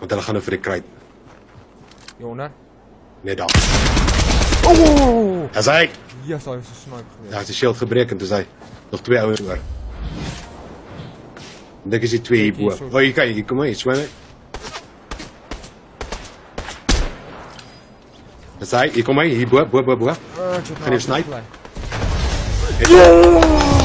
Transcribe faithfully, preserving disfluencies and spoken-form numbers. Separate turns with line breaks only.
Want hulle gaan nou vir die kruit.
Hieronder.
Net daar.
Oh!
Dis hy.
Yes, hy was 'n sniper geweest.
Ja, hy het die shield gebreek en dis hy. Nog twee ouens oor. Dink is die twee hier bo. O, hier kyk, hier kom hy, swem hy. Dis hy, hier kom hy, hier bo, bo, bo, bo.
Uh,
Gaan jy snipe?
Ja!